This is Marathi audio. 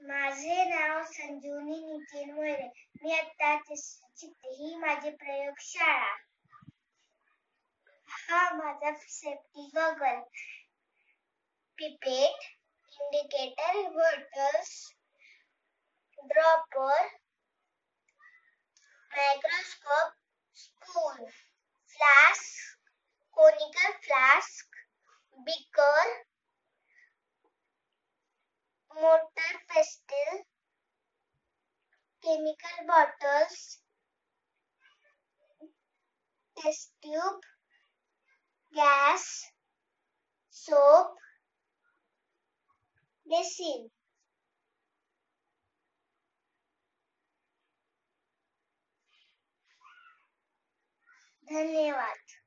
माझे नाव संजीवनी नितीन मोहिरे. मी आता ही माझी प्रयोगशाळा. हा माझा safety goggle. Pipette, indicator, bottles, dropper, microscope, spoon, flask, conical flask, beaker, mortar pestle, chemical bottles, test tube, gas, soap, basin. धन्यवाद.